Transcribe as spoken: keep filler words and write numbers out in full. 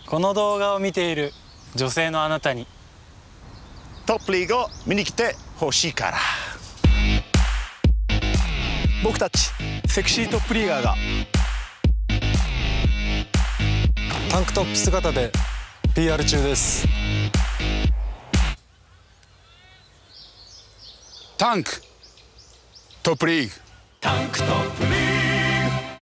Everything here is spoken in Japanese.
この動画を見ている女性のあなたにトップリーグを見に来てほしいから。 僕たちセクシートップリーガーがタンクトップ姿で ピーアール 中です。 タンクトップリーグ。 タンクトップ